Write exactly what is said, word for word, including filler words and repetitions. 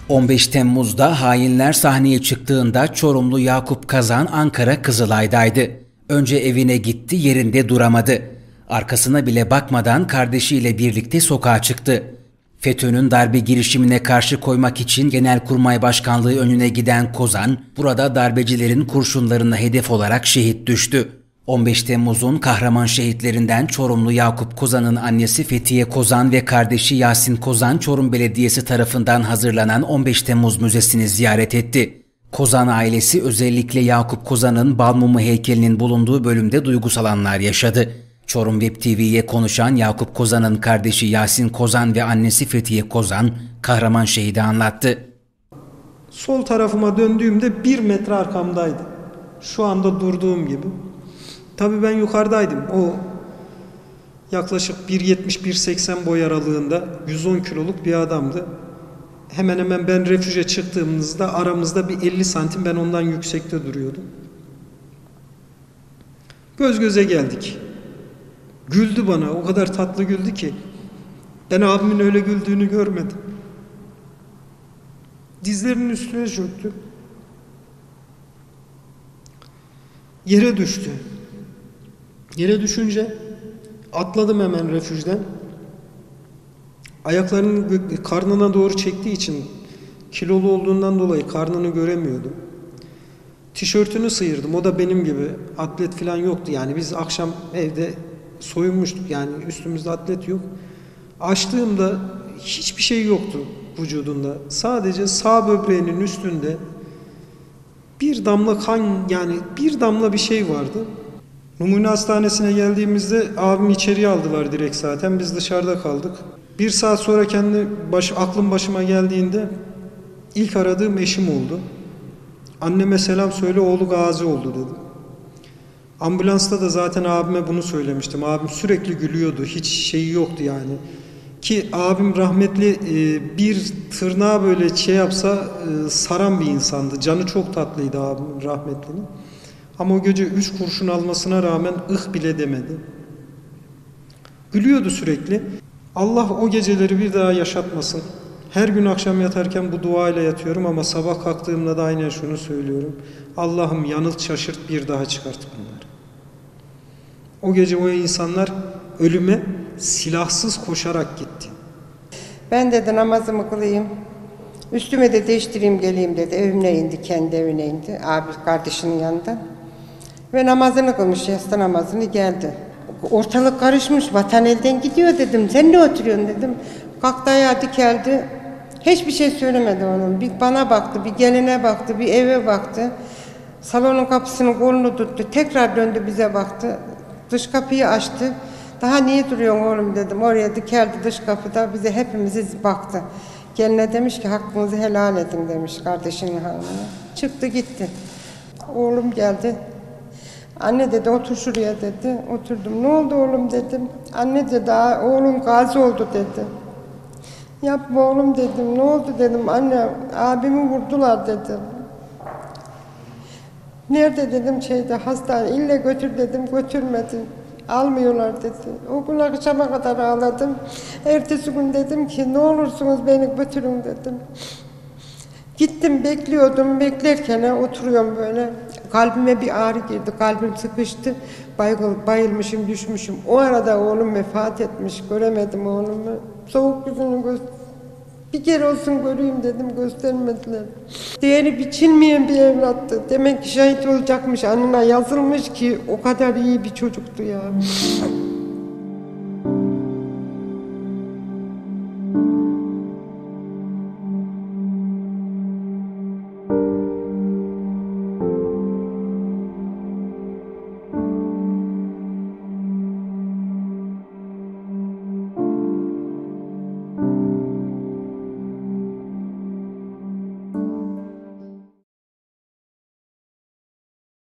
on beş Temmuz'da hainler sahneye çıktığında Çorumlu Yakup Kazan Ankara Kızılay'daydı. Önce evine gitti, yerinde duramadı. Arkasına bile bakmadan kardeşiyle birlikte sokağa çıktı. FETÖ'nün darbe girişimine karşı koymak için Genelkurmay Başkanlığı önüne giden Kozan, burada darbecilerin kurşunlarına hedef olarak şehit düştü. on beş Temmuz'un kahraman şehitlerinden Çorumlu Yakup Kozan'ın annesi Fethiye Kozan ve kardeşi Yasin Kozan, Çorum Belediyesi tarafından hazırlanan on beş Temmuz Müzesi'ni ziyaret etti. Kozan ailesi özellikle Yakup Kozan'ın Balmumu heykelinin bulunduğu bölümde duygusal anlar yaşadı. Çorum Web T V'ye konuşan Yakup Kozan'ın kardeşi Yasin Kozan ve annesi Fethiye Kozan, kahraman şehidi anlattı. Sol tarafıma döndüğümde bir metre arkamdaydı. Şu anda durduğum gibi. Tabii ben yukarıdaydım. O yaklaşık bir yetmiş bir seksen boy aralığında yüz on kiloluk bir adamdı. Hemen hemen ben refüje çıktığımızda aramızda bir elli santim ben ondan yüksekte duruyordum. Göz göze geldik. Güldü bana. O kadar tatlı güldü ki. Ben abimin öyle güldüğünü görmedim. Dizlerinin üstüne çöktü. Yere düştü. Yere düşünce atladım hemen refüjden. Ayaklarını karnına doğru çektiği için kilolu olduğundan dolayı karnını göremiyordum. Tişörtünü sıyırdım. O da benim gibi. Atlet falan yoktu. Yani biz akşam evde soyunmuştuk. Yani üstümüzde atlet yok. Açtığımda hiçbir şey yoktu vücudunda. Sadece sağ böbreğinin üstünde bir damla kan, yani bir damla bir şey vardı. Numune Hastanesi'ne geldiğimizde abim içeriye aldılar direkt zaten. Biz dışarıda kaldık. Bir saat sonra kendi baş, aklım başıma geldiğinde ilk aradığım eşim oldu. Anneme selam söyle, oğlu gazi oldu dedim. Ambulansta da zaten abime bunu söylemiştim. Abim sürekli gülüyordu. Hiç şeyi yoktu yani. Ki abim rahmetli e, bir tırnağı böyle şey yapsa e, saran bir insandı. Canı çok tatlıydı abim rahmetlinin. Ama o gece üç kurşun almasına rağmen ıh bile demedi. Gülüyordu sürekli. Allah o geceleri bir daha yaşatmasın. Her gün akşam yatarken bu duayla yatıyorum ama sabah kalktığımda da aynen şunu söylüyorum. Allah'ım yanılt şaşırt, bir daha çıkart bunları. O gece o insanlar ölüme silahsız koşarak gitti. Ben dedi namazımı kılayım. Üstüme de değiştireyim geleyim dedi. Evine indi, kendi evine indi. Abi kardeşinin yanında. Ve namazını kılmış, yatsı namazını geldi. Ortalık karışmış, vatan elden gidiyor dedim. Sen ne oturuyorsun dedim. Kalktı ayağa dikeldi. Hiçbir şey söylemedi onun. Bir bana baktı, bir geline baktı, bir eve baktı. Salonun kapısının kolunu tuttu. Tekrar döndü bize baktı. Dış kapıyı açtı. Daha niye duruyorsun oğlum dedim. Oraya dikeldi dış kapıda. Bize hepimizi baktı. Geline demiş ki hakkınızı helal edin demiş kardeşinin hanımına. Çıktı gitti. Oğlum geldi. Anne dedi otur şuraya dedi. Oturdum. Ne oldu oğlum dedim. Anne dedi oğlum gazi oldu dedi. Yapma oğlum dedim. Ne oldu dedim. Anne abimi vurdular dedim. Nerede dedim şeyde hastane. İlle götür dedim. Götürmedi. Almıyorlar dedi. O gün akşama kadar ağladım. Ertesi gün dedim ki ne olursunuz beni götürün dedim. Gittim bekliyordum. Beklerken oturuyorum böyle. Kalbime bir ağrı girdi. Kalbim sıkıştı. Bayıl, bayılmışım, düşmüşüm. O arada oğlum vefat etmiş. Göremedim oğlumu. Soğuk yüzünü göster. Bir kere olsun göreyim dedim. Göstermediler. Değeri biçilmeyen bir evlattı. Demek ki şahit olacakmış. Anına yazılmış ki o kadar iyi bir çocuktu ya.